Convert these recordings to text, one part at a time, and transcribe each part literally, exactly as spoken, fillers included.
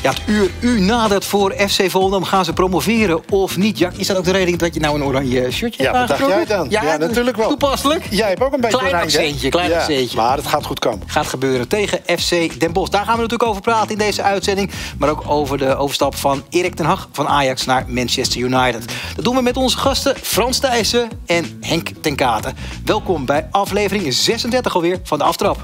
Ja, het uur u nadert voor F C Volendam. Gaan ze promoveren of niet? Jack, is dat ook de reden dat je nou een oranje shirtje ja, hebt aangetrokken? Ja, wat dacht jij dan? Ja, ja, natuurlijk wel. Toepasselijk. Jij hebt ook een beetje klein oranje. accentje, klein ja, accentje. Maar het gaat goed komen. Gaat gebeuren tegen F C Den Bosch. Daar gaan we natuurlijk over praten in deze uitzending. Maar ook over de overstap van Erik ten Hag van Ajax naar Manchester United. Dat doen we met onze gasten Frans Thijssen en Henk ten Katen. Welkom bij aflevering zesendertig alweer van de Aftrap.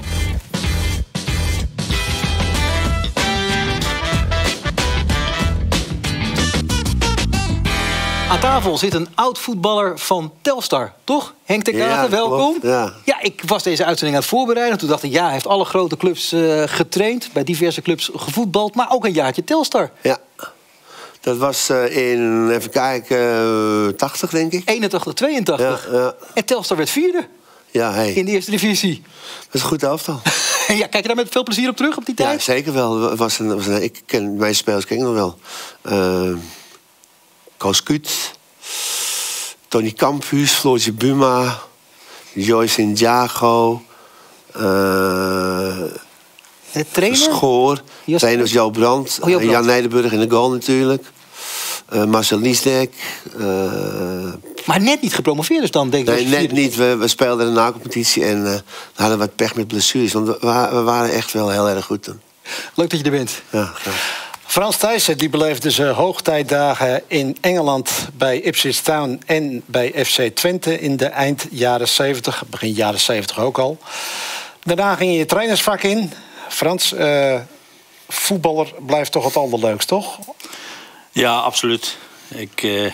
Aan tafel zit een oud-voetballer van Telstar, toch? Henk ten Katen, ja, welkom. Ja. ja, ik was deze uitzending aan het voorbereiden. Toen dacht ik, ja, hij heeft alle grote clubs uh, getraind. Bij diverse clubs gevoetbald, maar ook een jaartje Telstar. Ja, dat was uh, in, even kijken, uh, tachtig denk ik. eenentachtig, tweeëntachtig. Ja, ja. En Telstar werd vierde. Ja, hey. In de eerste divisie. Dat is een goed elftal. Ja, kijk je daar met veel plezier op terug op die tijd? Ja, zeker wel. Was een, was een, ik ken mijn spelers ken ik nog wel. Uh, Koos Kuut, Tony Campus, Floortje Buma, Joyce Indiago, uh, de trainer? Schoor, Just... trainer Jo Brandt, oh, Jo Brandt. Jan Nederburg in de goal natuurlijk. Uh, Marcel Liesdek. Uh, maar net niet gepromoveerd dus dan, denk ik? Nee, net niet. We, we speelden een na-competitie en uh, we hadden wat pech met blessures. Want we, we waren echt wel heel erg goed toen. Leuk dat je er bent. Ja, graag. Frans Thijssen die beleefde zijn hoogtijdagen in Engeland bij Ipswich Town en bij F C Twente in de eind jaren zeventig, begin jaren zeventig ook al. Daarna ging je je trainersvak in. Frans, uh, voetballer blijft toch het allerleukst, toch? Ja, absoluut. Ik, uh,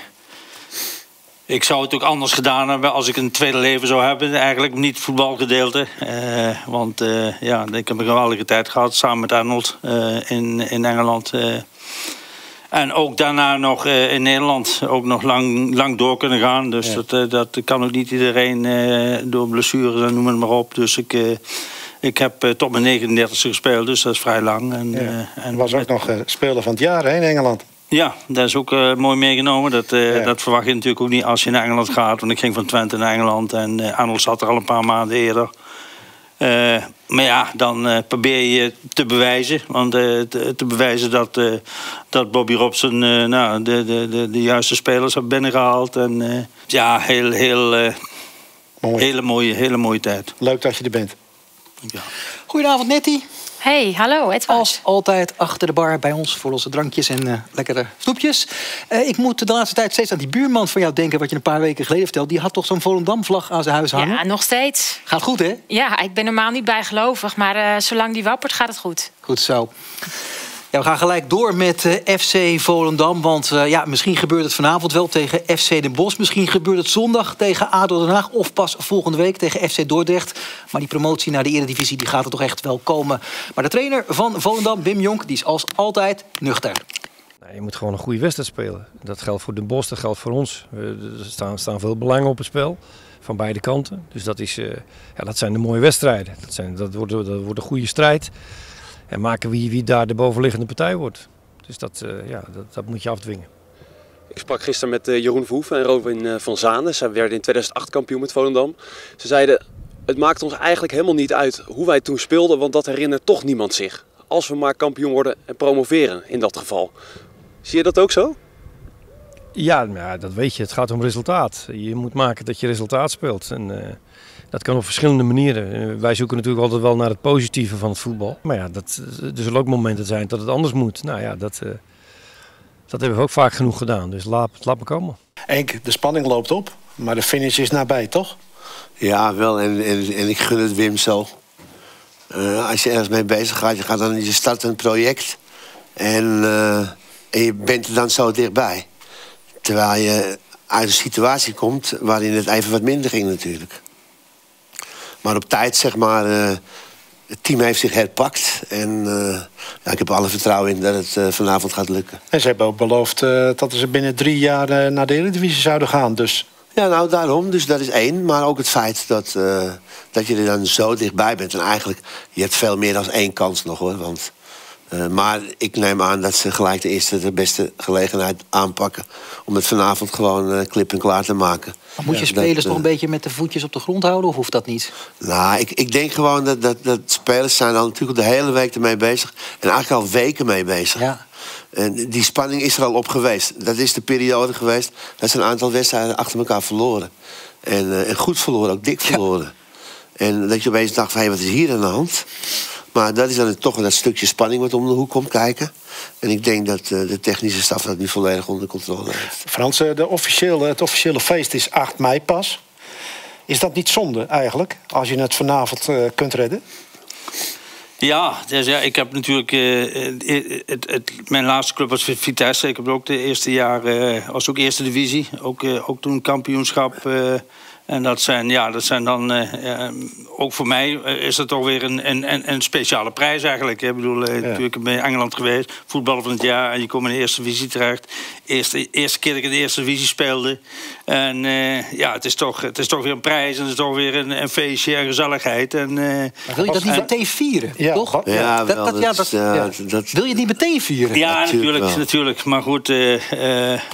ik zou het ook anders gedaan hebben als ik een tweede leven zou hebben. Eigenlijk niet voetbalgedeelte. Uh, want uh, ja, ik heb een geweldige tijd gehad samen met Arnold uh, in, in Engeland. Uh, en ook daarna nog uh, in Nederland ook nog lang, lang door kunnen gaan. Dus ja. dat, uh, dat kan ook niet iedereen uh, door blessures en noem het maar op. Dus ik... Uh, Ik heb uh, tot mijn negenendertigste gespeeld, dus dat is vrij lang. En, ja. uh, en was ook nog uh, speler van het jaar hè, in Engeland. Ja, dat is ook uh, mooi meegenomen. Dat, uh, ja. dat verwacht je natuurlijk ook niet als je naar Engeland gaat. Want ik ging van Twente naar Engeland en uh, Arnold zat er al een paar maanden eerder. Uh, maar ja, dan uh, probeer je te bewijzen. Want uh, te, te bewijzen dat, uh, dat Bobby Robson uh, nou, de, de, de, de juiste spelers had binnengehaald. En uh, ja, heel, heel, uh, mooi. hele, mooie, hele mooie tijd. Leuk dat je er bent. Ja. Goedenavond, Nettie. Hey, hallo, Edward. Als altijd achter de bar bij ons voor onze drankjes en uh, lekkere snoepjes. Uh, ik moet de laatste tijd steeds aan die buurman van jou denken... wat je een paar weken geleden vertelde. Die had toch zo'n Volendam-vlag aan zijn huis hangen? Ja, nog steeds. Gaat goed, hè? Ja, ik ben normaal niet bijgelovig. Maar uh, zolang die wappert, gaat het goed. Goed zo. Ja, we gaan gelijk door met uh, F C Volendam. Want uh, ja, misschien gebeurt het vanavond wel tegen F C Den Bosch. Misschien gebeurt het zondag tegen A D O Den Haag. Of pas volgende week tegen F C Dordrecht. Maar die promotie naar de Eredivisie die gaat er toch echt wel komen. Maar de trainer van Volendam, Wim Jonk, die is als altijd nuchter. Nou, je moet gewoon een goede wedstrijd spelen. Dat geldt voor Den Bosch, dat geldt voor ons. Er staan, staan veel belangen op het spel. Van beide kanten. Dus dat, is, uh, ja, dat zijn de mooie wedstrijden. Dat, zijn, dat, wordt, dat wordt een goede strijd. En maken wie, wie daar de bovenliggende partij wordt. Dus dat, uh, ja, dat, dat moet je afdwingen. Ik sprak gisteren met uh, Jeroen Verhoeven en Robin uh, van Zanen. Zij werden in tweeduizend acht kampioen met Volendam. Ze zeiden, het maakt ons eigenlijk helemaal niet uit hoe wij toen speelden, want dat herinnert toch niemand zich. Als we maar kampioen worden en promoveren in dat geval. Zie je dat ook zo? Ja, nou, dat weet je. Het gaat om resultaat. Je moet maken dat je resultaat speelt. En, uh, dat kan op verschillende manieren. Uh, wij zoeken natuurlijk altijd wel naar het positieve van het voetbal. Maar ja, dat, er zullen ook momenten zijn dat het anders moet. Nou ja, dat, uh, dat hebben we ook vaak genoeg gedaan. Dus laat, laat me komen. Henk, de spanning loopt op, maar de finish is nabij, toch? Ja, wel. En, en, en ik gun het Wim zo. Uh, als je ergens mee bezig gaat, je gaat dan je start een project. En, uh, en je bent er dan zo dichtbij. Terwijl je uit een situatie komt waarin het even wat minder ging natuurlijk. Maar op tijd, zeg maar, uh, het team heeft zich herpakt. En uh, ja, ik heb alle vertrouwen in dat het uh, vanavond gaat lukken. En ze hebben ook beloofd uh, dat ze binnen drie jaar uh, naar de Eredivisie zouden gaan, dus... Ja, nou, daarom. Dus dat is één. Maar ook het feit dat, uh, dat je er dan zo dichtbij bent. En eigenlijk, je hebt veel meer dan één kans nog, hoor. Want, uh, maar ik neem aan dat ze gelijk de eerste, de beste gelegenheid aanpakken... om het vanavond gewoon uh, klip en klaar te maken. Maar moet je ja, spelers dat, toch een beetje met de voetjes op de grond houden? Of hoeft dat niet? Nou, ik, ik denk gewoon dat, dat, dat spelers zijn al natuurlijk de hele week ermee bezig. En eigenlijk al weken mee bezig. Ja. En die spanning is er al op geweest. Dat is de periode geweest dat ze een aantal wedstrijden achter elkaar verloren. En, uh, en goed verloren, ook dik verloren. Ja. En dat je opeens dacht van, hé, wat is hier aan de hand? Maar dat is dan toch dat stukje spanning wat om de hoek komt kijken. En ik denk dat uh, de technische staf dat nu volledig onder controle heeft. Frans, de officiële, het officiële feest is acht mei pas. Is dat niet zonde eigenlijk, als je het vanavond uh, kunt redden? Ja, dus ja, ik heb natuurlijk... Uh, het, het, mijn laatste club was Vitesse. Ik heb ook de eerste jaar... Uh, was ook eerste divisie. Ook, uh, ook toen kampioenschap... Uh, En dat zijn, ja, dat zijn dan, uh, uh, ook voor mij uh, is dat toch weer een, een, een speciale prijs eigenlijk. Ik bedoel, uh, ja. natuurlijk ben ik in Engeland geweest, voetballer van het jaar, en je komt in de eerste divisie terecht. Eerste, eerste keer dat ik in de eerste divisie speelde. En uh, ja, het is, toch, het is toch weer een prijs en het is toch weer een, een feestje en gezelligheid. En, uh, wil je dat niet meteen vieren, ja, toch? Ja, dat, wel, dat, ja, dat, ja, ja. dat, wil je het niet meteen vieren? Ja, natuurlijk, natuurlijk, natuurlijk. Maar goed... Uh, uh, uh,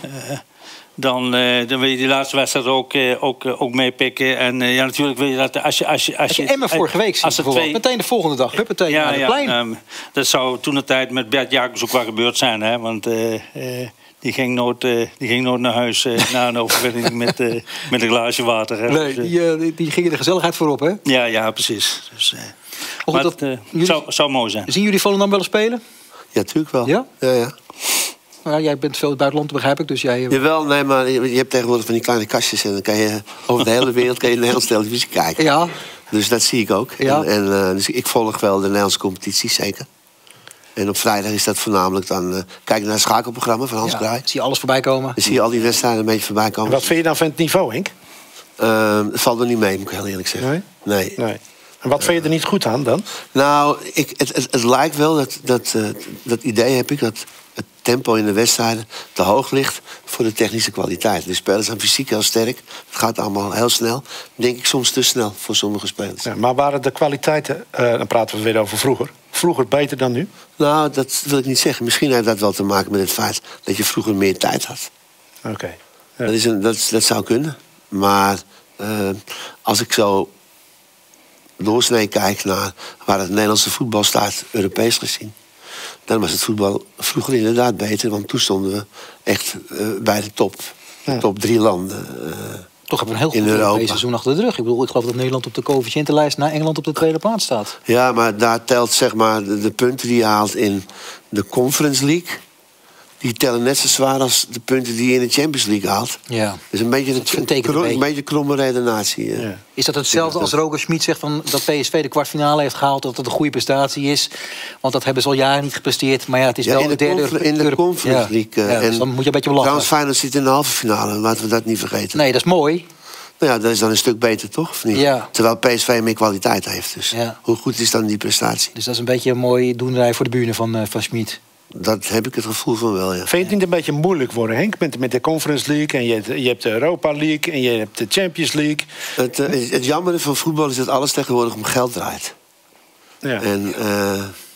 Dan, uh, dan wil je die laatste wedstrijd ook, uh, ook, uh, ook meepikken. En uh, ja, natuurlijk wil je dat als je... Als je, als als je je Emma vorige week ziet, twee... meteen de volgende dag, huppatee, ja, naar de ja, plein. Um, dat zou toen de tijd met Bert Jacobs ook wel gebeurd zijn. Hè? Want uh, uh, die, ging nooit, uh, die ging nooit naar huis uh, na een overwinning met, uh, met een glaasje water. Hè? Nee, dus, uh, die, uh, die gingen de gezelligheid voorop, hè? Ja, ja, precies. Dus, uh, goed, maar dat, het uh, jullie, zou, zou mooi zijn. Zien jullie Volendam wel eens spelen? Ja, natuurlijk wel. Ja? Ja, ja. Nou, jij bent veel in het buitenland, begrijp ik. Dus jij... Jawel, nee, maar je, je hebt tegenwoordig van die kleine kastjes... en dan kan je over de hele wereld kan je Nederlandse televisie kijken. Ja. Dus dat zie ik ook. Ja. En, en, uh, dus ik volg wel de Nederlandse competitie, zeker. En op vrijdag is dat voornamelijk dan... Uh, kijk naar het schakelprogramma van Hans Ja, Kraai. zie je alles voorbij komen. Dan zie je al die wedstrijden een beetje voorbij komen. En wat vind je dan van het niveau, Henk? Uh, het valt er niet mee, moet ik heel eerlijk zeggen. Nee? Nee. nee. En wat vind je er niet goed aan dan? Nou, ik, het, het, het lijkt wel, dat, dat, uh, dat idee heb ik... dat het tempo in de wedstrijden te hoog ligt voor de technische kwaliteit. De spelers zijn fysiek heel sterk. Het gaat allemaal heel snel. Denk ik soms te snel voor sommige spelers. Ja, maar waren de kwaliteiten, uh, dan praten we weer over vroeger... vroeger beter dan nu? Nou, dat wil ik niet zeggen. Misschien heeft dat wel te maken met het feit dat je vroeger meer tijd had. Oké. Okay. Ja. Dat, is een, dat, dat zou kunnen. Maar uh, als ik zo doorsnee kijk naar waar het Nederlandse voetbal staat, Europees gezien, dan was het voetbal vroeger inderdaad beter. Want toen stonden we echt uh, bij de top. De ja. top drie landen. Uh, Toch hebben we een heel goed Europees seizoen achter de rug. Ik bedoel, ik geloof dat Nederland op de coëfficiëntenlijst na Engeland op de tweede plaats staat. Ja, maar daar telt zeg maar de, de punten die je haalt in de Conference League, die tellen net zo zwaar als de punten die je in de Champions League haalt. Ja. Dus een beetje een, een, krom, een beetje kromme redenatie. Ja. Ja. Is dat hetzelfde als Roger Schmid zegt van dat P S V de kwartfinale heeft gehaald, dat het een goede prestatie is? Want dat hebben ze al jaren niet gepresteerd. Maar ja, het is ja, wel in de, de derde confer in de Conference ja. League. Uh, ja, dus dan moet je een beetje lachen. Trouwens, Feyenoord zit in de halve finale. Laten we dat niet vergeten. Nee, dat is mooi. Nou ja, dat is dan een stuk beter, toch? Of niet? Ja. Terwijl P S V meer kwaliteit heeft. Dus ja. hoe goed is dan die prestatie? Dus dat is een beetje een mooi doenrij voor de buren van, uh, van Schmid. Dat heb ik het gevoel van wel, ja. Vind je het niet een beetje moeilijk worden, Henk? Met, met de Conference League en je hebt, je hebt de Europa League en je hebt de Champions League. Het, uh, het jammere van voetbal is dat alles tegenwoordig om geld draait. Ja. En, uh,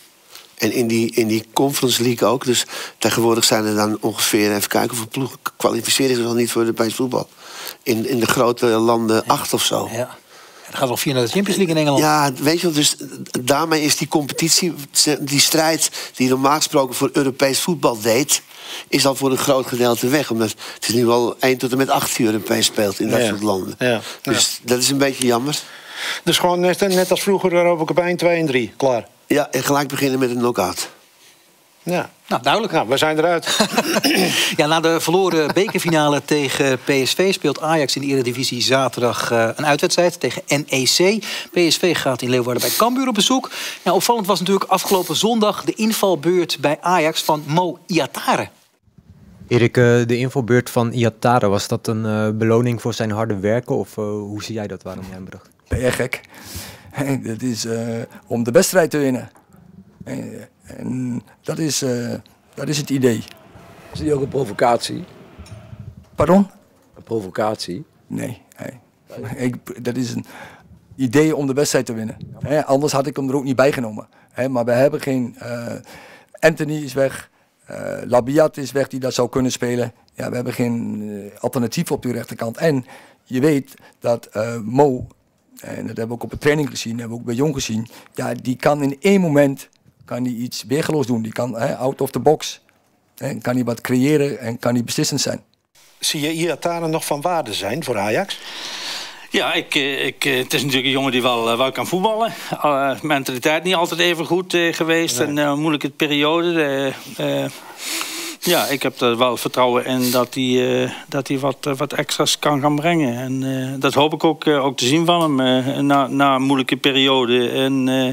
en in, die, in die Conference League ook. Dus tegenwoordig zijn er dan ongeveer, even kijken hoeveel ploegen kwalificeren zich al niet voor Europees voetbal. In, in de grote landen ja. acht of zo. Ja. Dan gaat nog vier naar de Champions League in Engeland. Ja, weet je wel, dus daarmee is die competitie, die strijd die normaal gesproken voor Europees voetbal deed, is al voor een groot gedeelte weg. Omdat het is nu al één tot en met acht Europees speelt in dat ja. soort landen. Ja. Dus ja. dat is een beetje jammer. Dus gewoon net, net als vroeger Europa Cup één, twee en drie, klaar. Ja, en gelijk beginnen met een knock-out. Ja. Nou, duidelijk. Nou, we zijn eruit. Ja, na de verloren bekerfinale tegen P S V speelt Ajax in de Eredivisie zaterdag uh, een uitwedstrijd tegen N E C. P S V gaat in Leeuwarden bij Cambuur op bezoek. Nou, opvallend was natuurlijk afgelopen zondag de invalbeurt bij Ajax van Mo Iatare. Erik, uh, de invalbeurt van Iatare, was dat een uh, beloning voor zijn harde werken? Of uh, hoe zie jij dat, waarom jij hem bracht? Ben je gek? Hey, dat is uh, om de wedstrijd te winnen. Hey, en dat is, uh, dat is het idee. Is die ook een provocatie? Pardon? Een provocatie? Nee. Hey. Ik, dat is een idee om de wedstrijd te winnen. Hey, anders had ik hem er ook niet bij genomen. Hey, maar we hebben geen... Uh, Anthony is weg. Uh, Labiat is weg die dat zou kunnen spelen. Ja, we hebben geen uh, alternatief op de rechterkant. En je weet dat uh, Mo... En dat hebben we ook op de training gezien, hebben we ook bij Jong gezien. Ja, die kan in één moment kan die iets weergeloos doen. Die kan he, out of the box En kan hij wat creëren en kan hij beslissend zijn. Zie je Iatare nog van waarde zijn voor Ajax? Ja, ik, ik, het is natuurlijk een jongen die wel, wel kan voetballen. Uh, mentaliteit niet altijd even goed uh, geweest. Nee. En een uh, moeilijke periode. Uh, uh, ja, ik heb er wel vertrouwen in dat hij, uh, dat hij wat, uh, wat extra's kan gaan brengen. En uh, dat hoop ik ook, uh, ook te zien van hem uh, na, na een moeilijke periode. En, uh,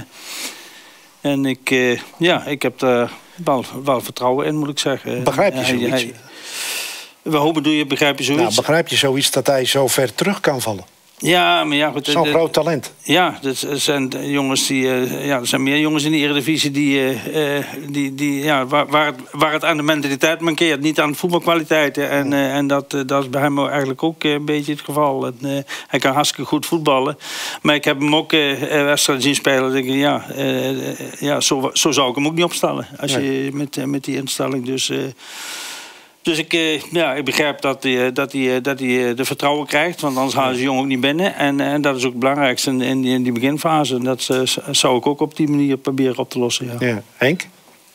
en ik, uh, ja, ik heb er wel, wel vertrouwen in, moet ik zeggen. Begrijp je zoiets? Hij, hij, hoe bedoel je, begrijp je zoiets? Nou, begrijp je zoiets dat hij zo ver terug kan vallen? Ja, maar ja, goed. Zo'n groot talent. Ja, er zijn jongens die, uh, ja, er zijn meer jongens in de Eredivisie die, uh, die, die ja, waar, waar, het, waar het aan de mentaliteit mankeert, niet aan de voetbalkwaliteiten. En, uh, en dat, uh, dat is bij hem eigenlijk ook uh, een beetje het geval. En, uh, hij kan hartstikke goed voetballen, maar ik heb hem ook uh, wedstrijden zien spelen. Denk ik, ja, uh, ja zo, zo zou ik hem ook niet opstellen als nee. je met, uh, met die instelling. Dus. Uh, Dus ik, uh, ja, ik begrijp dat hij, dat hij, dat hij de vertrouwen krijgt. Want anders halen ze jong ook niet binnen. En, en dat is ook het belangrijkste in, in, die, in die beginfase. En dat uh, zou ik ook op die manier proberen op te lossen. Ja. Ja. Henk?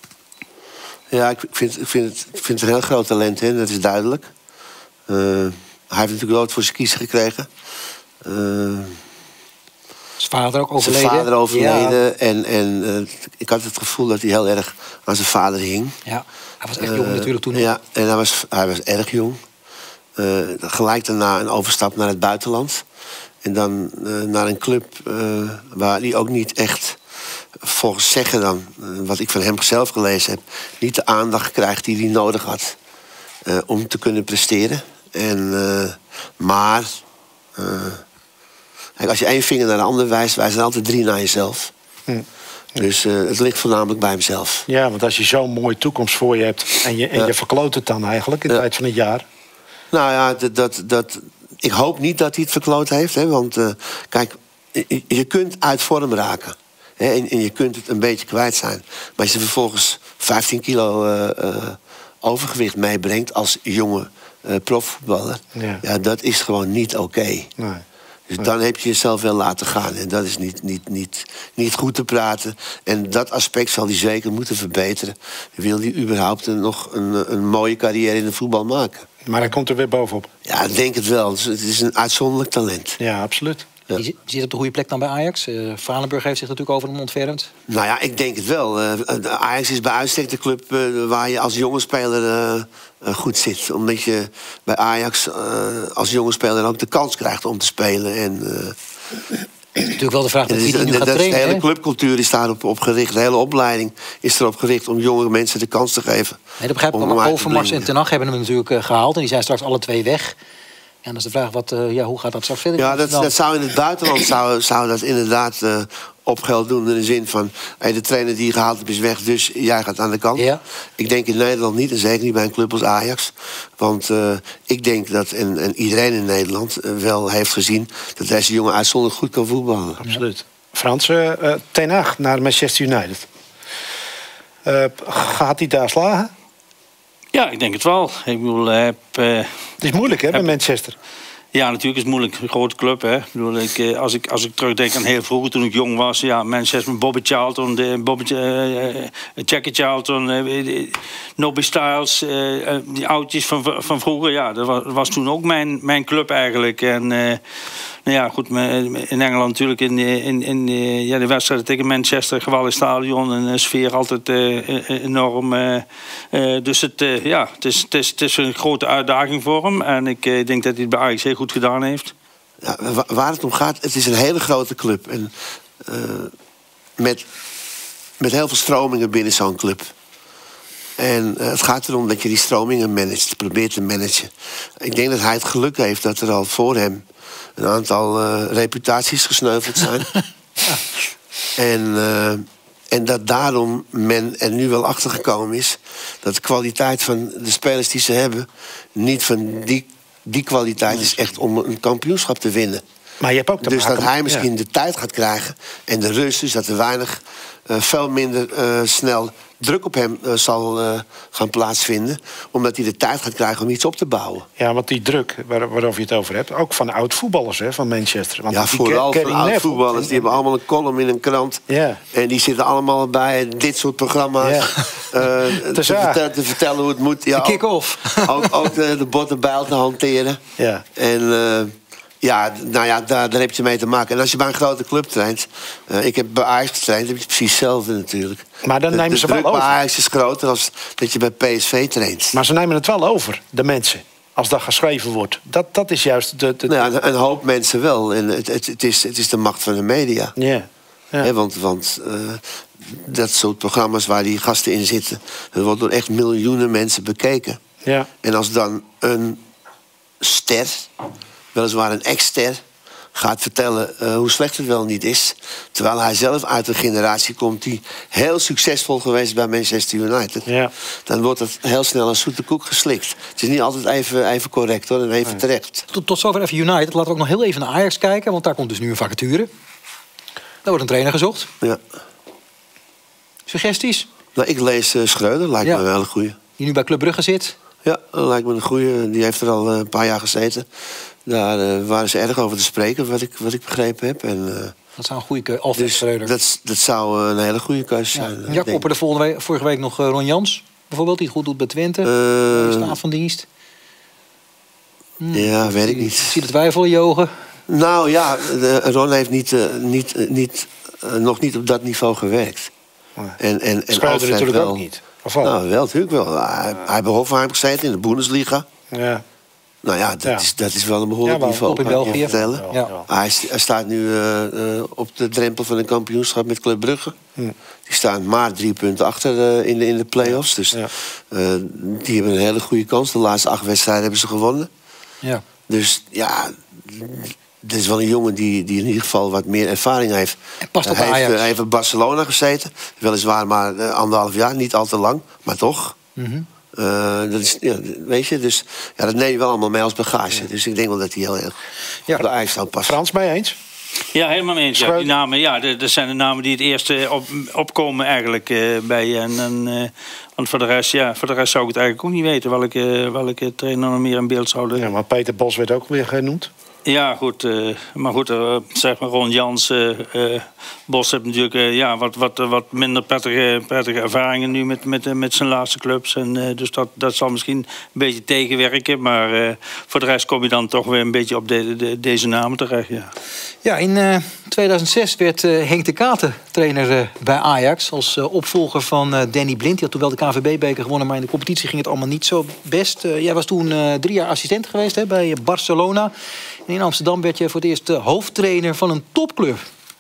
Ja, ik vind, ik vind, het, ik vind het een heel groot talent. Hè? Dat is duidelijk. Uh, hij heeft natuurlijk nooit voor zijn kiezen gekregen. Uh, zijn vader ook overleden. Zijn vader overleden. Ja. En, en uh, ik had het gevoel dat hij heel erg aan zijn vader hing. Ja. Hij was echt jong uh, natuurlijk toen. Ja, en hij was, hij was erg jong. Uh, gelijk daarna een overstap naar het buitenland. En dan uh, naar een club uh, waar hij ook niet echt, volgens zeggen dan, uh, wat ik van hem zelf gelezen heb, niet de aandacht krijgt die hij nodig had uh, om te kunnen presteren. En, uh, maar, uh, kijk, als je één vinger naar de ander wijst, wijzen er altijd drie naar jezelf. Hm. Dus uh, het ligt voornamelijk bij hemzelf. Ja, want als je zo'n mooie toekomst voor je hebt en je, en ja. je verkloot het dan eigenlijk in de ja. tijd van het jaar. Nou ja, dat, dat, dat, ik hoop niet dat hij het verkloot heeft. Hè, want uh, kijk, je, je kunt uit vorm raken. Hè, en, en je kunt het een beetje kwijt zijn. Maar als je vervolgens vijftien kilo uh, uh, overgewicht meebrengt als jonge uh, profvoetballer. Ja. ja, dat is gewoon niet oké. Okay. Nee. Dus dan heb je jezelf wel laten gaan. En dat is niet, niet, niet, niet goed te praten. En dat aspect zal hij zeker moeten verbeteren. Wil hij überhaupt een, nog een, een mooie carrière in de voetbal maken? Maar hij komt er weer bovenop. Ja, ik denk het wel. Het is een uitzonderlijk talent. Ja, absoluut. Ja. Je zit op de goede plek dan bij Ajax. Uh, Valenburg heeft zich natuurlijk over hem ontfermd. Nou ja, ik denk het wel. Uh, Ajax is bij uitstek de club uh, waar je als jonge speler uh, uh, goed zit. Omdat je bij Ajax uh, als jonge speler ook de kans krijgt om te spelen. En, uh, is natuurlijk wel de vraag met wie die nu gaat de, trainen. De hele clubcultuur is daarop op gericht. De hele opleiding is erop gericht om jonge mensen de kans te geven. Nee, dat begrijp ik. Maar Overmars en Ten Hag hebben hem natuurlijk uh, gehaald. En die zijn straks alle twee weg. Ja, dan is de vraag, wat, uh, ja, hoe gaat dat straks verder? Ja, dat, dat zou in het buitenland zou, zou dat inderdaad uh, op geld doen. In de zin van, hey, de trainer die je gehaald hebt is weg, dus jij gaat aan de kant. Ja. Ik denk in Nederland niet, en zeker niet bij een club als Ajax. Want uh, ik denk dat, en, en iedereen in Nederland uh, wel heeft gezien, dat deze jongen uitzonderlijk goed kan voetballen. Absoluut. Frans, uh, uh, Ten Hag naar Manchester United. Uh, gaat hij daar slagen? Ja, ik denk het wel. Ik bedoel, heb, uh, het is moeilijk, hè, heb, bij Manchester? Ja, natuurlijk is het moeilijk. Een grote club, hè. Ik bedoel, ik, als, ik, als ik terugdenk aan heel vroeger, toen ik jong was, ja, Manchester, Bobby Charlton, de, Bobby, uh, uh, Jackie Charlton, uh, Nobby Stiles, uh, die oudjes van, van vroeger, ja, dat was, was toen ook mijn, mijn club eigenlijk. En uh, nou ja, goed, in Engeland natuurlijk, in, in, in ja, de wedstrijden tegen Manchester, geweldig stadion en de sfeer altijd uh, enorm. Uh, uh, dus het, uh, ja, het, is, het, is, het is een grote uitdaging voor hem. En ik uh, denk dat hij het bij Ajax heel goed gedaan heeft. Ja, waar het om gaat, het is een hele grote club. En uh, met, met heel veel stromingen binnen zo'n club. En uh, het gaat erom dat je die stromingen managt, probeert te managen. Ik denk dat hij het geluk heeft dat er al voor hem een aantal uh, reputaties gesneuveld zijn. Ja. En, uh, en dat daarom men er nu wel achter gekomen is dat de kwaliteit van de spelers die ze hebben niet van die, die kwaliteit is echt om een kampioenschap te winnen. Maar je hebt ook te dus maken, dat hij misschien ja. de tijd gaat krijgen en de rust, dus dat er weinig, uh, veel minder uh, snel druk op hem uh, zal uh, gaan plaatsvinden. Omdat hij de tijd gaat krijgen om iets op te bouwen. Ja, want die druk waar, waarover je het over hebt, ook van oud-voetballers hè, van Manchester. Want ja, die vooral Gary van oud-voetballers. Die hebben allemaal een column in een krant. Ja. En die zitten allemaal bij dit soort programma's. Ja. Uh, te, vertel, te vertellen hoe het moet. Ja, de kick-off. Ook, ook de, de bottenbijl te hanteren. Ja. En... Uh, Ja, nou ja, daar, daar heb je mee te maken. En als je bij een grote club traint... Uh, ik heb bij Ajax getraind, heb je precies hetzelfde natuurlijk. Maar dan nemen de, ze de wel druk over. bij Ajax is groter dan dat je bij P S V traint. Maar ze nemen het wel over, de mensen. Als dat geschreven wordt. Dat, dat is juist de... de... Nou ja, een hoop mensen wel. En het, het, het, is, het is de macht van de media. Ja. Ja. He, want want uh, dat soort programma's waar die gasten in zitten... dat wordt door echt miljoenen mensen bekeken. Ja. En als dan een ster... weliswaar een ex-ster, gaat vertellen uh, hoe slecht het wel niet is. Terwijl hij zelf uit een generatie komt die heel succesvol geweest bij Manchester United. Ja. Dan wordt het heel snel een zoete koek geslikt. Het is niet altijd even, even correct hoor, en even nee. terecht. Tot, tot zover even United. Laten we ook nog heel even naar Ajax kijken, want daar komt dus nu een vacature. Daar wordt een trainer gezocht. Ja. Suggesties? Nou, ik lees uh, Schreuder, lijkt ja. me een hele goeie. Die nu bij Club Brugge zit? Ja, dat lijkt me een goeie. Die heeft er al een paar jaar gezeten. Daar uh, waren ze erg over te spreken, wat ik, wat ik begrepen heb. En, uh, dat zou een goede keuze. Alfred dus Schreuder. Dat, dat zou een hele goede keuze ja. zijn. Jack opperde volgende week, vorige week nog uh, Ron Jans, bijvoorbeeld, die het goed doet bij Twente. Uh, staat van dienst. Hmm. Ja, weet ik niet. Ik zie de twijfel in je ogen. Nou ja, de, Ron heeft niet, uh, niet, uh, niet, uh, nog niet op dat niveau gewerkt. Ja. En, en, en Schreuder natuurlijk wel, ook niet. Of wel? Nou, wel, natuurlijk wel. Hij, ja. hij heeft bij Hoffenheim gezeten in de Bundesliga. Ja. Nou ja, dat, ja. Is, dat is wel een behoorlijk ja, niveau. Op in België. Ja. Ja. Hij, hij staat nu uh, uh, op de drempel van een kampioenschap met Club Brugge. Hm. Die staan maar drie punten achter uh, in de, in de play-offs. Dus ja. uh, die hebben een hele goede kans. De laatste acht wedstrijden hebben ze gewonnen. Ja. Dus ja, dit is wel een jongen die, die in ieder geval wat meer ervaring heeft. En past op hij, Ajax. heeft, hij heeft in Barcelona gezeten. Weliswaar maar uh, anderhalf jaar, niet al te lang. Maar toch. Mm-hmm. Uh, dat is, ja, weet je, dus ja, dat neem je wel allemaal mee als bagage. Ja. Dus ik denk wel dat hij heel erg ja, op de ijs zou passen. Frans, mee eens? Ja, helemaal mee eens. Ja. Die namen, ja, dat zijn de namen die het eerste op, opkomen eigenlijk uh, bij. En, en, uh, want voor de, rest, ja, voor de rest zou ik het eigenlijk ook niet weten welke, welke trainer nog meer in beeld zouden. Ja, maar Peter Bos werd ook weer genoemd. Ja, goed. Uh, maar goed, uh, zeg maar Ron Jans, uh, uh, Bos heeft natuurlijk uh, ja, wat, wat, wat minder prettige, prettige ervaringen nu met, met, uh, met zijn laatste clubs. En, uh, dus dat, dat zal misschien een beetje tegenwerken. Maar uh, voor de rest kom je dan toch weer een beetje op de, de, deze namen terecht. Ja, ja in uh, tweeduizend zes werd uh, Henk de Katen trainer uh, bij Ajax. Als uh, opvolger van uh, Danny Blind. Die had toen wel de K N V B-beker gewonnen, maar in de competitie ging het allemaal niet zo best. Uh, jij was toen uh, drie jaar assistent geweest hè, bij Barcelona. En in Amsterdam werd je voor het eerst uh, hoofdtrainer van een topclub.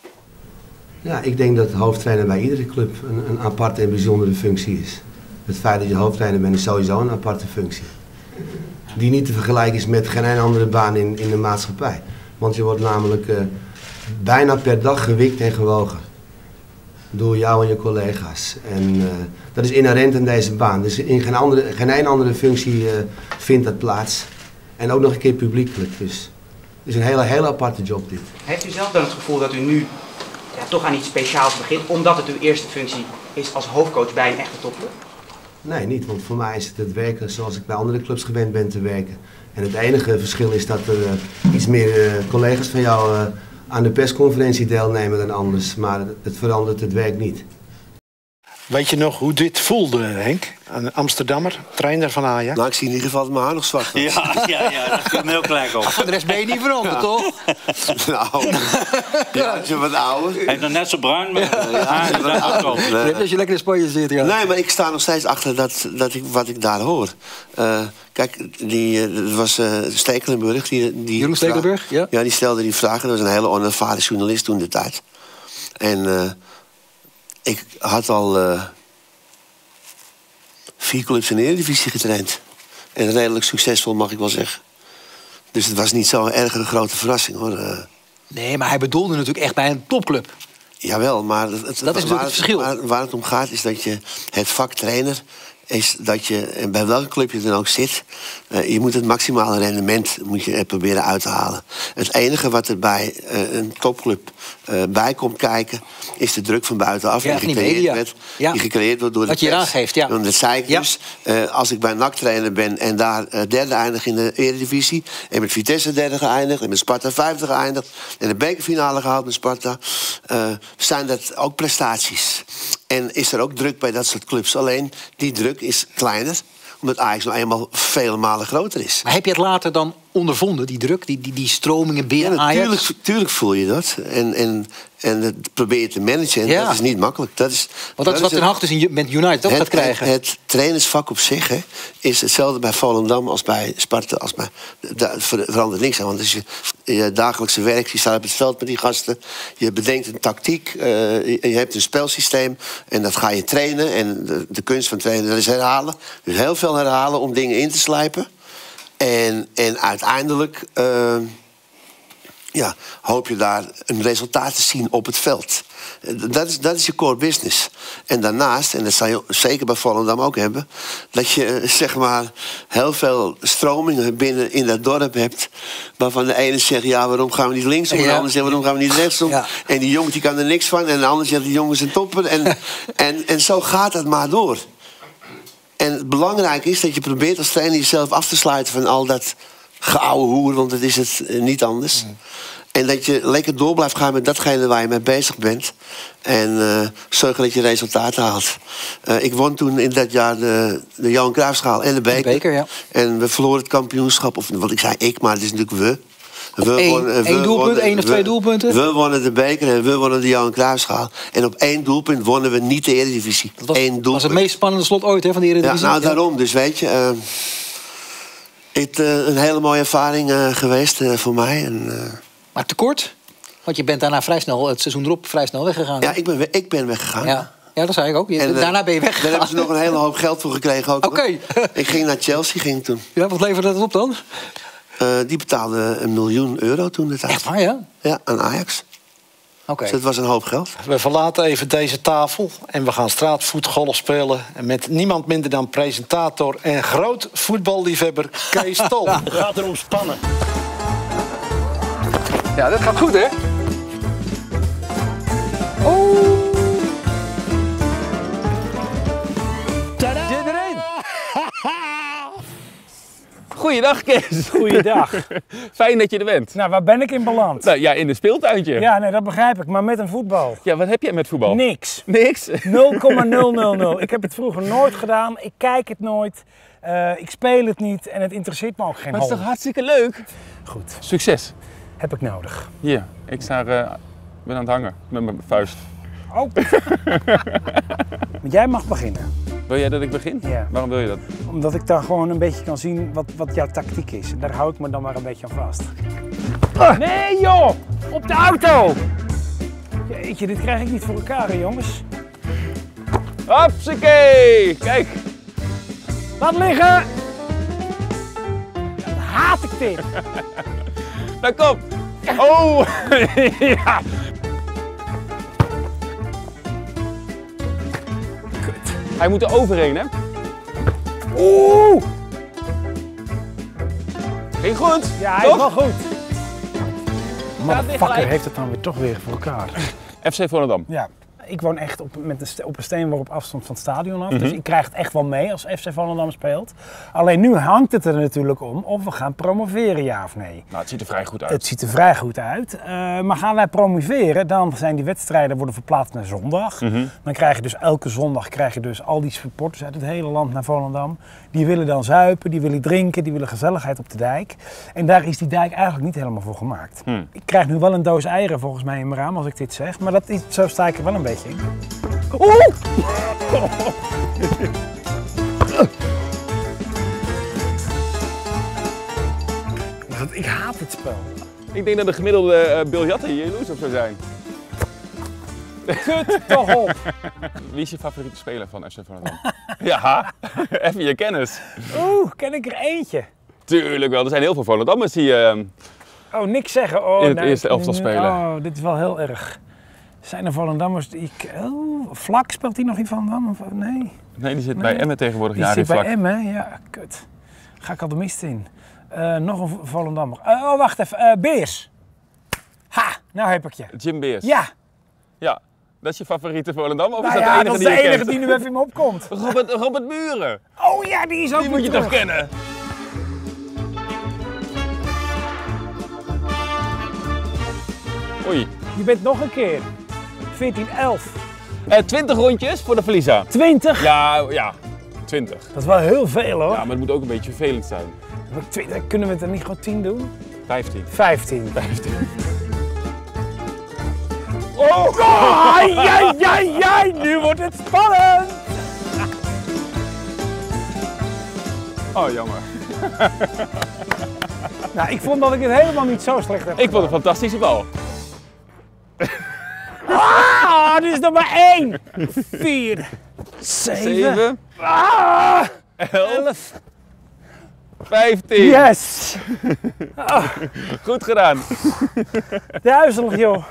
Ja, ik denk dat hoofdtrainer bij iedere club een, een aparte en bijzondere functie is. Het feit dat je hoofdtrainer bent is sowieso een aparte functie. Die niet te vergelijken is met geen andere baan in, in de maatschappij. Want je wordt namelijk uh, bijna per dag gewikt en gewogen. Door jou en je collega's. En uh, dat is inherent in deze baan. Dus in geen, andere, geen een andere functie uh, vindt dat plaats. En ook nog een keer publiekelijk. Dus het is een hele, hele aparte job dit. Heeft u zelf dan het gevoel dat u nu ja, toch aan iets speciaals begint, omdat het uw eerste functie is als hoofdcoach bij een echte topclub? Nee, niet. Want voor mij is het het werken zoals ik bij andere clubs gewend ben te werken. En het enige verschil is dat er uh, iets meer uh, collega's van jou uh, aan de persconferentie deelnemen dan anders. Maar het verandert het werk niet. Weet je nog hoe dit voelde, Henk? Een Amsterdammer, trainer van Ajax. Nou, ik zie in ieder geval dat mijn haar nog zwart was. Ja, ja, ja, dat komt me heel gelijk op. Voor de rest ben je niet veranderd, ja. toch? Nou, ja, als je wat ouder. Hij heeft nog net zo bruin, maar ja, ja, dat is ook op. Nee. Als je lekker in Spanje zit, ja. Nee, maar ik sta nog steeds achter dat, dat ik, wat ik daar hoor. Uh, kijk, die, uh, dat was uh, Stekelenburg. Die, die Jeroen Stekelenburg, ja. Ja, die stelde die vragen. Dat was een hele onervaren journalist toen de tijd. En uh, ik had al... Uh, vier clubs in de Eredivisie getraind. En redelijk succesvol, mag ik wel zeggen. Dus het was niet zo'n erg een grote verrassing, hoor. Uh, nee, maar hij bedoelde natuurlijk echt bij een topclub. Jawel, maar het, dat is natuurlijk het verschil. Waar, waar het om gaat is dat je het vak trainer is dat je, en bij welke club je dan ook zit, uh, je moet het maximale rendement moet je er proberen uit te halen. Het enige wat er bij uh, een topclub uh, bij komt kijken, is de druk van buitenaf. Ja, die, gecreëerd werd, ja. die gecreëerd wordt door de wat je pers. aangeeft, ja. Dat zei ik ja. dus. Uh, als ik bij N A C trainer ben en daar uh, derde eindig in de Eredivisie, en met Vitesse derde geëindigd, en met Sparta vijfde geëindigd, en de bekerfinale gehaald met Sparta, uh, zijn dat ook prestaties. En is er ook druk bij dat soort clubs. Alleen die druk is kleiner, omdat Ajax nou eenmaal vele malen groter is. Maar heb je het later dan ondervonden, die druk, die, die, die stromingen binnen ja, Ajax? Natuurlijk, natuurlijk voel je dat. En, en, en dat probeer je te managen. En ja. dat is niet makkelijk. Dat is, Want dat, dat is wat Ten Hag dus in, met United ook het, gaat krijgen. Het, het trainersvak op zich hè, is hetzelfde bij Volendam als bij Sparta. Als bij, daar verandert niks aan. Want als je je dagelijkse werk, je staat op het veld met die gasten. Je bedenkt een tactiek. Uh, je, je hebt een spelsysteem. En dat ga je trainen. En de, de kunst van trainen, dat is herhalen. Dus heel veel herhalen om dingen in te slijpen. En, en uiteindelijk uh, ja, hoop je daar een resultaat te zien op het veld. Dat is, dat is je core business. En daarnaast, en dat zal je zeker bij Volendam ook hebben, dat je zeg maar heel veel stromingen binnen in dat dorp hebt, waarvan de ene zegt, ja, waarom gaan we niet linksom? En de ja. ander zegt, waarom gaan we niet rechtsom? Ja. En die jongen die kan er niks van. En de ander zegt, die jongens zijn toppen. En, en, en zo gaat het maar door. En het belangrijke is dat je probeert als trainer jezelf af te sluiten van al dat geouwe hoer, want dat is het niet anders. Mm. En dat je lekker door blijft gaan met datgene waar je mee bezig bent. En uh, zorgen dat je resultaten haalt. Uh, ik won toen in dat jaar de, de Johan Cruijffschaal en de beker. De beker ja. En we verloren het kampioenschap. Of wat ik zei ik, maar het is natuurlijk we. We Eén, wonnen, één we doelpunt, wonnen, één of twee we, doelpunten? We wonnen de beker en we wonnen de Johan Cruijffschaal. En op één doelpunt wonnen we niet de Eredivisie. Dat was, Eén doelpunt. was het meest spannende slot ooit hè, van de Eredivisie. Ja, nou daarom. Dus weet je, uh, het uh, een hele mooie ervaring uh, geweest uh, voor mij. En, uh, maar tekort? Want je bent daarna vrij snel, het seizoen erop, vrij snel weggegaan. Ja, ik ben, ik ben weggegaan. Ja. Ja, dat zei ik ook. Je, en, daarna ben je weggegaan. Daar hebben ze nog een hele hoop geld voor gekregen ook. Oké. Okay. Ik ging naar Chelsea ging toen. Ja, wat leverde dat op dan? Uh, die betaalde een miljoen euro toen de tijd. Echt waar, ja? Ja, aan Ajax. Oké. Okay. Dus dat was een hoop geld. We verlaten even deze tafel en we gaan straatvoetgolf spelen. En met niemand minder dan presentator en groot voetballiefhebber Kees Tol. Het gaat erom spannen. Ja, dat gaat goed, hè? Oh! Tadaa! Zit erin! Goeiedag, Kees. Goeiedag. Fijn dat je er bent. Nou, waar ben ik in beland? Nou, ja, in een speeltuintje. Ja, nee, dat begrijp ik, maar met een voetbal. Ja, wat heb jij met voetbal? Niks. Niks? nul komma nul nul nul. Ik heb het vroeger nooit gedaan, ik kijk het nooit, uh, ik speel het niet en het interesseert me ook geen hol. Maar het is toch hartstikke leuk? Goed. Succes. Heb ik nodig. Hier, ik sta, uh, ben aan het hangen met mijn vuist. Oh. Maar jij mag beginnen. Wil jij dat ik begin? Ja. Waarom wil je dat? Omdat ik daar gewoon een beetje kan zien wat, wat jouw tactiek is. En daar hou ik me dan maar een beetje aan vast. Ah. Nee joh! Op de auto! Jeetje, dit krijg ik niet voor elkaar hè, jongens. Hopsakee! Kijk! Laat liggen! Dan haat ik dit! Nou kom! Oh! Ja! Kut. Hij moet er overheen, hè? Oeh! Ging goed? Ja, hij toch? is wel goed. Motherfucker heeft het dan weer toch weer voor elkaar. F C Volendam. Ja. Ik woon echt op, met een, op een steenworp afstand van het stadion af. Mm-hmm. Dus ik krijg het echt wel mee als F C Volendam speelt. Alleen nu hangt het er natuurlijk om of we gaan promoveren, ja of nee. Nou, het ziet er vrij goed uit. Het ziet er vrij goed uit. Uh, maar gaan wij promoveren, dan zijn die wedstrijden worden verplaatst naar zondag. Mm-hmm. Dan krijg je dus elke zondag krijg je dus al die supporters uit het hele land naar Volendam. Die willen dan zuipen, die willen drinken, die willen gezelligheid op de dijk. En daar is die dijk eigenlijk niet helemaal voor gemaakt. Mm. Ik krijg nu wel een doos eieren volgens mij in mijn raam als ik dit zeg. Maar dat is, zo sta ik er wel een beetje in. Oeh! Ik haat het spel. Ik denk dat de gemiddelde uh, biljarten hier jaloers op zou zijn. Kut toch op! Wie is je favoriete speler van F C Volendam? Ja, even je kennis. Oeh, ken ik er eentje? Tuurlijk wel, er zijn heel veel Volendammers die uh, oh, niks zeggen. Oh, in het nou, eerste elftal spelen. Oh, dit is wel heel erg. Zijn er Volendammers die ik... Oh, Vlak, speelt hij nog in Volendam? Of, nee? Nee, die zit Nee. bij Emmen tegenwoordig. Die Jari zit bij Vlak. Emmen, ja, kut. Ga ik al de mist in. Uh, nog een Volendammer. Uh, oh, wacht even. Uh, Beers. Ha, nou heb ik je. Jim Beers. Ja. Ja. Dat is je favoriete Volendam? Of Nou is dat ja, de enige dat is die de je enige kent? die nu even in me opkomt. Robert, Robert Muren. Oh ja, die is ook Die weer moet je terug. toch kennen? Oei. Je bent nog een keer. veertien elf. Uh, twintig rondjes voor de verliezer. twintig? Ja, ja. twintig. Dat is wel heel veel hoor. Ja, maar het moet ook een beetje vervelend zijn. twintig, kunnen we het er niet gewoon tien doen? vijftien. vijftien. vijftien. Oh, oh ai, ai, ai, ai, nu wordt het spannend! Oh, jammer. Nou, ik vond dat ik het helemaal niet zo slecht heb. Ik vond het een fantastische bal. Ah, dit is nog maar één. Vier. Zeven. Zeven. Ah, elf. Vijftien. Yes. Ah. Goed gedaan. Duizelig, joh.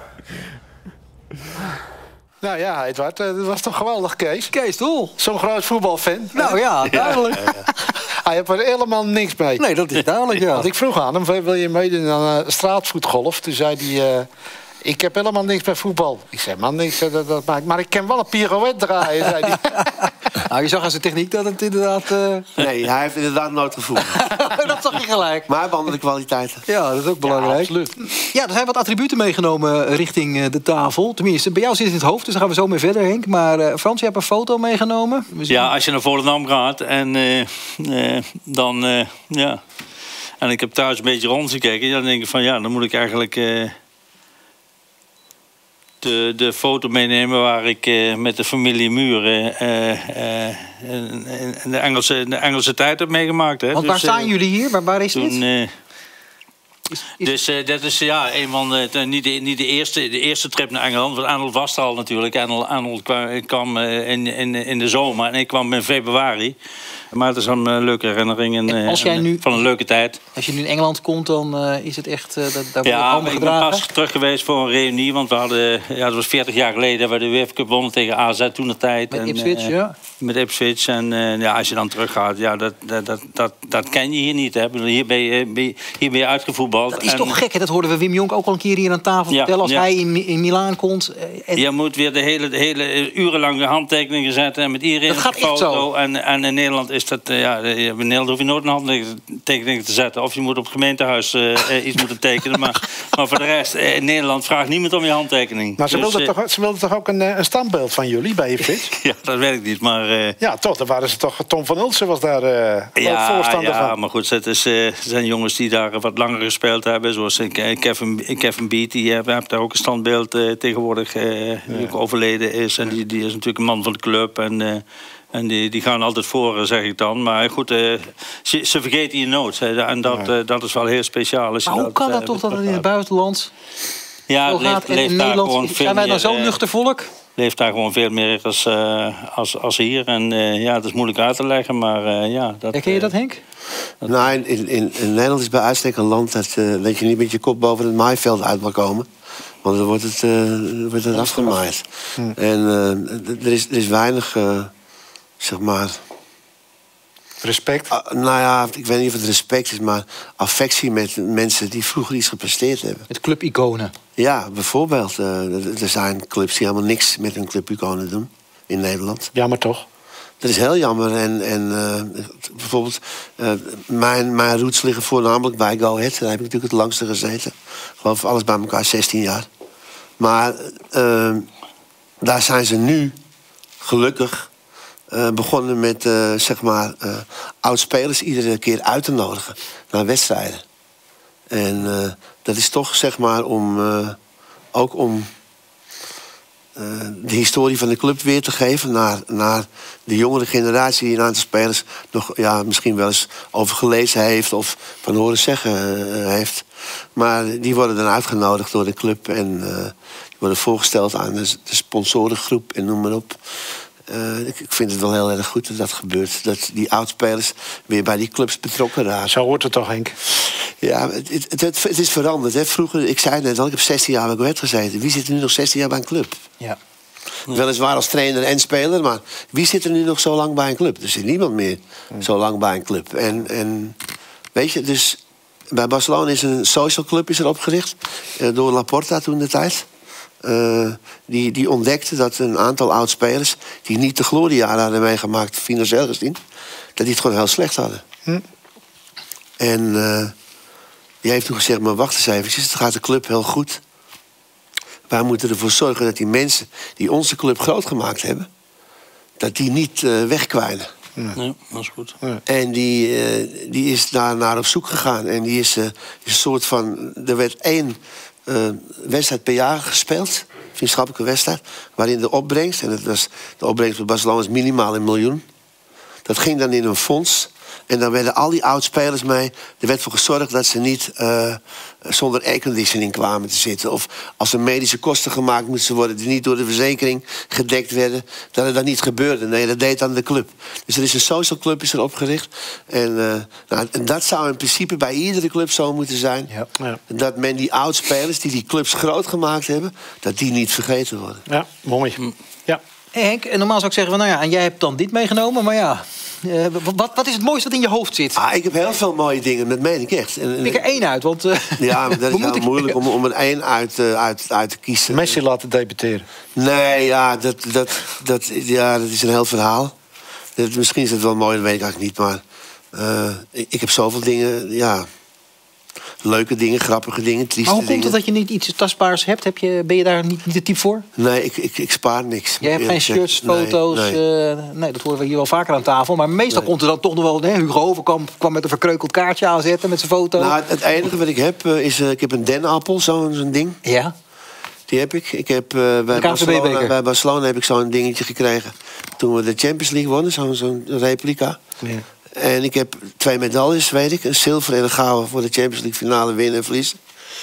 Nou ja, Edward, dat was toch geweldig, Kees? Kees Tol. Zo'n groot voetbalfan. Nou ja, duidelijk. Ja, ja, ja. Hij heeft er helemaal niks mee. Nee, dat is duidelijk, ja. Want ik vroeg aan hem, wil je meedoen aan uh, straatvoetgolf? Toen zei hij, uh, ik heb helemaal niks met voetbal. Ik zei, man, niks, dat, dat maakt. Maar ik kan wel een pirouette draaien, zei hij. Nou, je zag aan zijn techniek dat het inderdaad... Uh... Nee, hij heeft inderdaad nooit gevoeld. dat zag je gelijk. Maar hij heeft andere kwaliteiten. Ja, dat is ook belangrijk. Ja, absoluut. Ja, er zijn wat attributen meegenomen richting uh, de tafel. Tenminste, bij jou zit het in het hoofd, dus daar gaan we zo mee verder, Henk. Maar uh, Frans, je hebt een foto meegenomen. Ja, als je naar Volendam gaat en uh, uh, dan... Uh, ja. En ik heb thuis een beetje rondgekeken. Dan denk ik van ja, dan moet ik eigenlijk... Uh, De, de foto meenemen waar ik uh, met de familie Muren uh, uh, in de Engelse, de Engelse tijd heb meegemaakt. Hè. Want dus, waar staan uh, jullie hier? Waar, waar is toen, dit? Uh, is, is... Dus uh, dat is ja, een van de, niet, de, niet de, eerste, de eerste trip naar Engeland. Want Arnold was er al natuurlijk. Arnold, Arnold kwam, kwam uh, in, in, in de zomer en ik kwam in februari. Maar het is een uh, leuke herinnering en, en als jij en, nu, van een leuke tijd. Als je nu in Engeland komt, dan uh, is het echt... Uh, dat, daar ja, wordt ik ben pas terug geweest voor een reunie. Want we hadden, ja, dat was veertig jaar geleden dat we de U E F A Cup wonnen tegen A Z toen de tijd. Met en, Ipswich, uh, ja. Met Ipswich. En uh, ja, als je dan teruggaat, ja, dat, dat, dat, dat, dat ken je hier niet. Hè. Hier, ben je, hier ben je uitgevoetbald. Dat is en, toch gek, hè? Dat hoorden we Wim Jonk ook al een keer hier aan tafel ja, vertellen. Als ja. hij in, in Milaan komt. Uh, en... Je moet weer de hele, de hele urenlange handtekeningen zetten. En met iedereen dat gaat een foto. echt zo. En, en in Nederland is dat... Uh, ja, in Nederland hoef je nooit een handtekening te zetten. Of je moet op het gemeentehuis uh, iets moeten tekenen. Maar, maar voor de rest, uh, in Nederland vraagt niemand om je handtekening. Maar ze dus, wilden, uh, toch, ze wilden toch ook een, een standbeeld van jullie bij Ipswich? ja, dat weet ik niet, maar... Uh, ja, toch. Dan waren ze toch... Tom van Ulsen was daar uh, ja, voorstander ja, van. maar goed, het is, uh, zijn jongens die daar wat langer gespeeld hebben. Zoals uh, Kevin, Kevin Beat, die heeft heb daar ook een standbeeld uh, tegenwoordig uh, ja. die ook overleden is. En die, die is natuurlijk een man van de club. En, uh, en die, die gaan altijd voor, zeg ik dan. Maar goed, uh, ze, ze vergeten je nooit. Hè. En dat, ja. uh, dat is wel heel speciaal. Maar hoe dat, kan dat uh, toch dat het in het buitenland... Ja, het leeft, en leeft in daar Nederland gewoon veel zijn wij dan meer, zo'n nuchter volk? Leeft daar gewoon veel meer als, uh, als, als hier. En uh, ja, dat is moeilijk uit te leggen, maar uh, ja... Dat, Herken je dat, Henk? Dat... Nou, in, in, in Nederland is bij uitstek een land dat, uh, dat je niet met je kop boven het maaiveld uit mag komen. Want dan wordt het, uh, wordt het afgemaaid. Hm. En uh, er, is, er is weinig, uh, zeg maar... Respect? Uh, nou ja, ik weet niet of het respect is, maar affectie met mensen die vroeger iets gepresteerd hebben. Met clubiconen? Ja, bijvoorbeeld. Uh, er zijn clubs die helemaal niks met hun clubiconen doen in Nederland. Jammer toch? Dat is heel jammer. En, en uh, bijvoorbeeld, uh, mijn, mijn roots liggen voornamelijk bij Go Ahead. Daar heb ik natuurlijk het langste gezeten. Ik geloof alles bij elkaar zestien jaar. Maar uh, daar zijn ze nu, gelukkig... Uh, begonnen met uh, zeg maar uh, oud-spelers iedere keer uit te nodigen naar wedstrijden. En uh, dat is toch zeg maar om uh, ook om uh, de historie van de club weer te geven naar, naar de jongere generatie die een aantal spelers nog ja, misschien wel eens over gelezen heeft of van horen zeggen uh, heeft. Maar die worden dan uitgenodigd door de club en uh, die worden voorgesteld aan de, de sponsorengroep en noem maar op. Uh, ik, ik vind het wel heel erg goed dat dat gebeurt. Dat die oudspelers weer bij die clubs betrokken raken. Zo hoort het toch, Henk? Ja, het, het, het, het is veranderd. Hè. Vroeger, ik zei net al, ik heb zestien jaar bij Go Ahead gezeten. Wie zit er nu nog zestien jaar bij een club? Ja. Weliswaar als trainer en speler, maar wie zit er nu nog zo lang bij een club? Er zit niemand meer hmm. zo lang bij een club. En, en weet je, dus bij Barcelona is een social club is er opgericht. Uh, door Laporta toen de tijd. Uh, die, die ontdekte dat een aantal oud-spelers die niet de gloriejaren hadden meegemaakt, financieel gezien, dat die het gewoon heel slecht hadden. Hm. En uh, die heeft toen gezegd, maar wacht eens even, het gaat de club heel goed. Wij moeten ervoor zorgen dat die mensen die onze club groot gemaakt hebben, dat die niet uh, wegkwijnen. Ja, ja, dat is goed. Ja. En die, uh, die is daar naar op zoek gegaan. En die is, uh, is een soort van, er werd één Uh, wedstrijd per jaar gespeeld, vriendschappelijke wedstrijd, waarin de opbrengst, en het was, de opbrengst van Barcelona is minimaal een miljoen, dat ging dan in een fonds. En dan werden al die oud-spelers mee. Er werd voor gezorgd dat ze niet uh, zonder airconditioning kwamen te zitten. Of als er medische kosten gemaakt moesten worden die niet door de verzekering gedekt werden, dat het dan niet gebeurde. Nee, dat deed dan de club. Dus er is een social club is er opgericht. En, uh, nou, en dat zou in principe bij iedere club zo moeten zijn. Ja. Ja. Dat men die oud-spelers die die clubs groot gemaakt hebben, dat die niet vergeten worden. Ja, mooi. Ja. Hey Henk, en normaal zou ik zeggen, van, nou ja, en jij hebt dan dit meegenomen, maar ja, uh, wat, wat is het mooiste wat in je hoofd zit? Ah, ik heb heel veel mooie dingen, dat meen ik echt. En, Pik er één uit, want uh, ja, maar dat is heel moeilijk om, om er één uit, uh, uit, uit te kiezen. Messi laten debuteren. Nee, ja, dat, dat, dat, ja, dat is een heel verhaal. Dat, misschien is het wel mooi, dat weet ik eigenlijk niet, maar uh, ik, ik heb zoveel dingen, ja. Leuke dingen, grappige dingen, trieste dingen. Maar hoe komt het dat je niet iets tastbaars hebt? Heb je, ben je daar niet, niet de type voor? Nee, ik, ik, ik spaar niks. Jij hebt geen shirts, foto's? Nee, nee. Uh, nee, dat horen we hier wel vaker aan tafel. Maar meestal nee. komt er dan toch nog wel... Nee, Hugo Overkamp kwam met een verkreukeld kaartje aanzetten met zijn foto. Nou, het enige wat ik heb uh, is... Uh, ik heb een denappel, zo'n zo'n ding. Ja? Die heb ik. Ik heb uh, bij, Barcelona, bij Barcelona heb ik zo'n dingetje gekregen toen we de Champions League wonnen. Zo'n zo'n replica. Ja. En ik heb twee medailles, weet ik. Een zilver en een gouden voor de Champions League finale winnen en verliezen.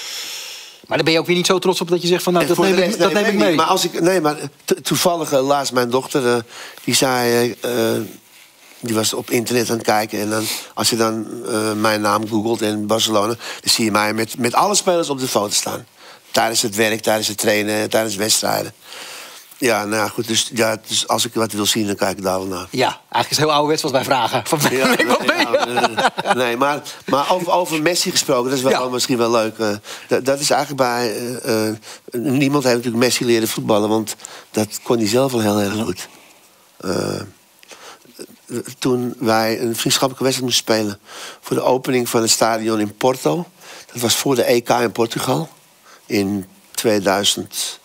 Maar dan ben je ook weer niet zo trots op dat je zegt van nou, dat neem, rest, ik, dat nee, neem ik mee. Maar als ik, nee, maar toevallig uh, laatst mijn dochter, uh, die zei... Uh, die was op internet aan het kijken. En dan, als je dan uh, mijn naam googelt in Barcelona, dan zie je mij met, met alle spelers op de foto staan. Tijdens het werk, tijdens het trainen, tijdens wedstrijden. Ja, nou goed, dus, ja, dus als ik wat wil zien, dan kijk ik daar wel naar. Ja, eigenlijk is het heel ouderwets wat wij vragen. Van, ja, nee, nee, nee, nee, maar, maar over, over Messi gesproken, dat is wel, ja. misschien wel leuk. Uh, dat, dat is eigenlijk bij... Uh, uh, niemand heeft natuurlijk Messi leren voetballen, want dat kon hij zelf wel heel erg goed. Uh, toen wij een vriendschappelijke wedstrijd moesten spelen voor de opening van het stadion in Porto. Dat was voor de E K in Portugal. In tweeduizend...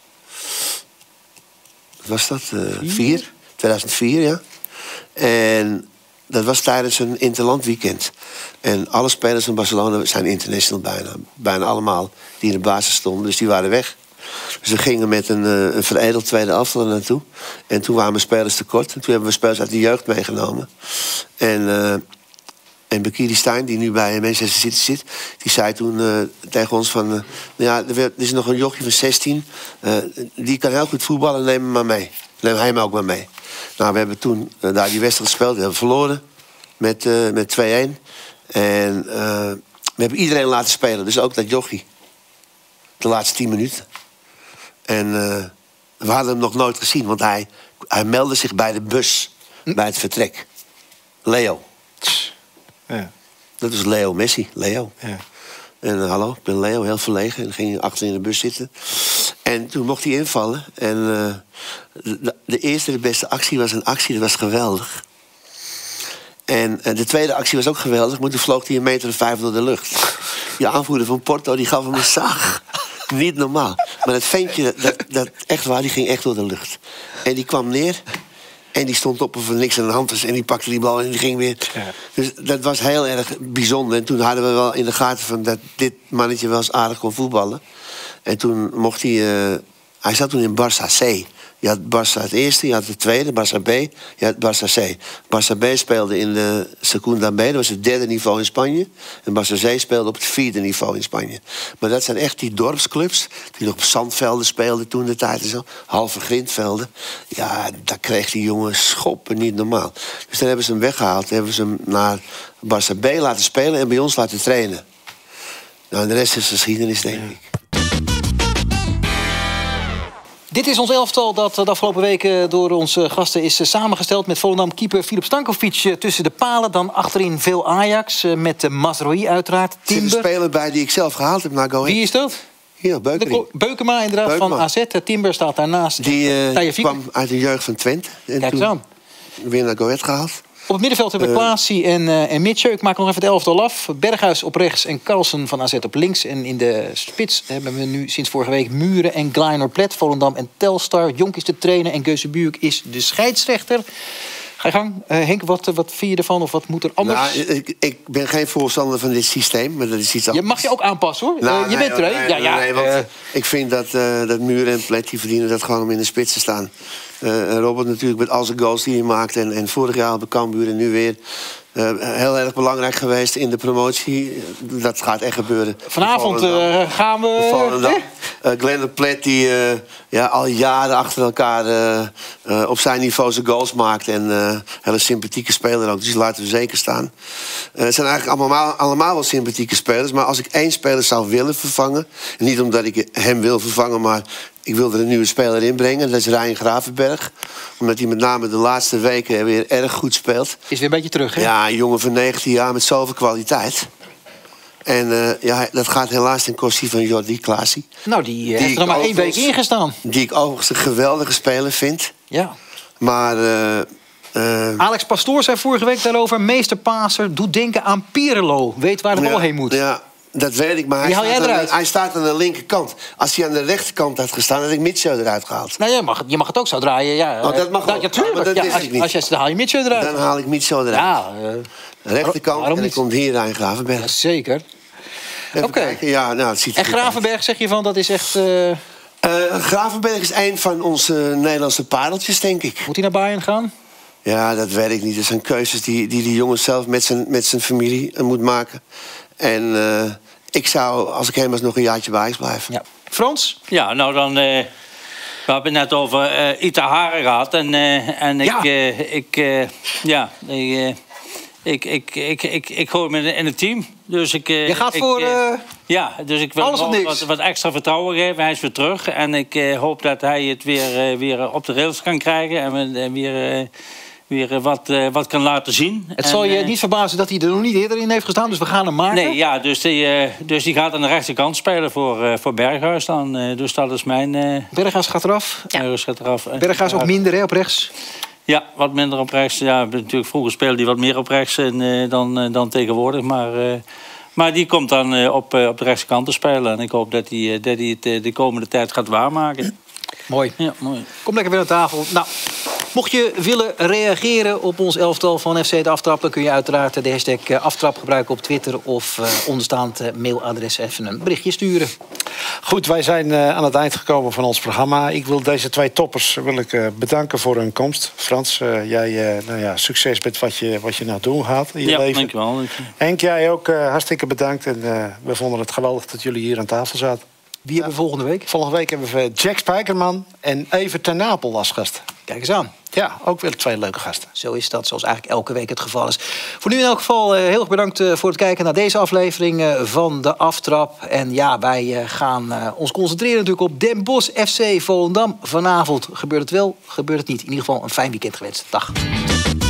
Wat was dat? Uh, vier? tweeduizend vier, ja. En dat was tijdens een interland weekend. En alle spelers van Barcelona zijn international bijna. Bijna allemaal die in de basis stonden. Dus die waren weg. Dus we gingen met een, uh, een veredeld tweede elftal naartoe. En toen waren we spelers tekort. En toen hebben we spelers uit de jeugd meegenomen. En... Uh, En Bekiri Stein, die nu bij Manchester City zit, die zei toen uh, tegen ons van... Uh, ja, er, werd, er is nog een jochie van zestien, uh, die kan heel goed voetballen, neem hem maar mee. Neem hij hem ook maar mee. Nou, we hebben toen uh, daar die wedstrijd gespeeld, we hebben verloren met, uh, met twee-een. En uh, we hebben iedereen laten spelen, dus ook dat jochie. De laatste tien minuten. En uh, we hadden hem nog nooit gezien, want hij, hij meldde zich bij de bus, hm? bij het vertrek. Leo. Ja. Dat was Leo Messi, Leo. Ja. En uh, hallo, ik ben Leo, heel verlegen. En ging achter in de bus zitten. En toen mocht hij invallen. En uh, de, de eerste, de beste actie was een actie, dat was geweldig. En uh, de tweede actie was ook geweldig, maar toen vloog hij een meter of vijf door de lucht. Die aanvoerder van Porto, die gaf hem een zaag. Niet normaal. Maar dat ventje, dat, dat, echt waar, die ging echt door de lucht. En die kwam neer... En die stond op of er niks aan de hand was. En die pakte die bal en die ging weer. Ja. Dus dat was heel erg bijzonder. En toen hadden we wel in de gaten van dat dit mannetje wel eens aardig kon voetballen. En toen mocht hij... Uh, hij zat toen in Barça C. Je had Barça het eerste, je had het tweede, Barça B, je had Barça C. Barça B speelde in de Segunda B, dat was het derde niveau in Spanje. En Barça C speelde op het vierde niveau in Spanje. Maar dat zijn echt die dorpsclubs, die nog op zandvelden speelden toen de tijd en zo. Halve grindvelden. Ja, daar kreeg die jongen schoppen niet normaal. Dus dan hebben ze hem weggehaald, hebben ze hem naar Barça B laten spelen en bij ons laten trainen. Nou, de rest is geschiedenis, denk ik. Dit is ons elftal dat de afgelopen weken door onze gasten is samengesteld... met Volendam-keeper Filip Stankovic tussen de palen. Dan achterin veel Ajax, met Mazraoui uiteraard. Timber. Er zit een speler bij die ik zelf gehaald heb naar Go Ahead. Wie is dat? Hier, Beukema. Beukema inderdaad, Beukema. van A Z. Timber staat daarnaast. Die uh, kwam uit de jeugd van Twente. En Kijk eens aan. Weer naar Go Ahead gehaald. Op het middenveld hebben we Uh, Klaasie en, uh, en Mitchell. Ik maak nog even het elftal af. Berghuis op rechts en Carlsen van A Z op links. En in de spits hebben we nu sinds vorige week Muren en Glynor Plet. Volendam en Telstar. Jonk is de trainer en Geuze-Buurk is de scheidsrechter. Ga je gang. Uh, Henk, wat, wat vind je ervan of wat moet er anders? Nou, ik, ik ben geen voorstander van dit systeem, maar dat is iets anders. Je mag je ook aanpassen, hoor. Nou, uh, je nee, bent er, hè? nee, Ja, ja. nee, want uh, ik vind dat, uh, dat Muren en Plet, die verdienen dat gewoon om in de spits te staan. Uh, Robert natuurlijk met al zijn goals die hij maakt. En, en vorig jaar bij Cambuur en nu weer. Uh, heel erg belangrijk geweest in de promotie. Dat gaat echt gebeuren. Vanavond uh, gaan we... Volendam. Uh, Glenn Plet die uh, ja, al jaren achter elkaar uh, uh, op zijn niveau zijn goals maakt. En uh, hele sympathieke speler ook. Dus laten we zeker staan. Uh, het zijn eigenlijk allemaal, allemaal wel sympathieke spelers. Maar als ik één speler zou willen vervangen... En niet omdat ik hem wil vervangen, maar... Ik wil er een nieuwe speler inbrengen, dat is Ryan Gravenberg. Omdat hij met name de laatste weken weer erg goed speelt. Is weer een beetje terug, hè? Ja, een jongen van negentien jaar met zoveel kwaliteit. En uh, ja, dat gaat helaas ten koste van Jordi Klaasie. Nou, die, die heeft er maar één week ingestaan. Die ik overigens een geweldige speler vind. Ja. Maar... Uh, uh, Alex Pastoor zei vorige week daarover... meesterpaser doet denken aan Pirlo. Weet waar de bal ja, heen moet. Ja. Dat weet ik, maar hij haal jij staat, eruit? aan, hij staat aan de linkerkant. Als hij aan de rechterkant had gestaan, had ik Mitchell eruit gehaald. Nou, je mag, je mag het ook zo draaien. Ja, oh, dat mag nou, ook. ja, tuurlijk. Maar dat ja, wist als, ik niet. als je dan haal je Mitchell eruit. Dan haal ik Mitchell eruit. Ja, uh, rechterkant waarom en dan niet? komt hier Rijn Gravenberg. Ja, zeker. Oké. Okay. Ja, nou, het ziet er en Gravenberg, uit. Zeg je van, dat is echt... Uh... Uh, Gravenberg is een van onze Nederlandse pareltjes, denk ik. Moet hij naar Bayern gaan? Ja, dat weet ik niet. Dat zijn keuzes die die, die jongen zelf met zijn, met zijn familie uh, moet maken. En uh, ik zou, als ik hem was, nog een jaartje bij Ajax blijven. Ja. Frans? Ja, nou dan... Uh, we hebben het net over uh, Itahara gehad. En, uh, en ik... Ja. Uh, ik uh, ja, ik... Uh, Ik, ik, ik, ik, ik gooi hem in het team. Dus ik, je gaat ik, voor uh, ja, dus ik wil alles of niks. Wat, wat extra vertrouwen geven. Hij is weer terug. En ik uh, hoop dat hij het weer, uh, weer op de rails kan krijgen. En uh, weer, uh, weer wat, uh, wat kan laten zien. Het en, zal je uh, niet verbazen dat hij er nog niet eerder in heeft gestaan. Dus we gaan hem maken. Nee, ja, dus die, uh, dus die gaat aan de rechterkant spelen voor, uh, voor Berghuis dan. Uh, dus dat is mijn... Uh, Berghuis gaat eraf. Ja. Berghuis gaat eraf. Berghuis ook minder, hè, op rechts. Ja, wat minder op rechts. Ja, natuurlijk vroeger speelde hij wat meer op rechts en, uh, dan, uh, dan tegenwoordig. Maar, uh, maar die komt dan uh, op, uh, op de rechterkant te spelen. En ik hoop dat hij, uh, dat hij het uh, de komende tijd gaat waarmaken. Mooi. Ja, mooi. Kom lekker weer aan tafel. Nou, mocht je willen reageren op ons elftal van F C De Aftrap... dan kun je uiteraard de hashtag aftrap gebruiken op Twitter... of uh, onderstaand uh, mailadres even een berichtje sturen. Goed, wij zijn uh, aan het eind gekomen van ons programma. Ik wil deze twee toppers wil ik, uh, bedanken voor hun komst. Frans, uh, jij uh, nou ja, succes met wat je, wat je nou doen gaat in je ja, leven. Dankjewel, dankjewel. Henk, jij ook uh, hartstikke bedankt. En uh, we vonden het geweldig dat jullie hier aan tafel zaten. Wie hebben we volgende week? Volgende week hebben we Jack Spijkerman en Evert ten Napel als gast. Kijk eens aan. Ja, ook weer twee leuke gasten. Zo is dat, zoals eigenlijk elke week het geval is. Voor nu in elk geval uh, heel erg bedankt uh, voor het kijken naar deze aflevering uh, van De Aftrap. En ja, wij uh, gaan uh, ons concentreren natuurlijk op Den Bosch F C Volendam. Vanavond gebeurt het wel, gebeurt het niet. In ieder geval een fijn weekend gewenst. Dag.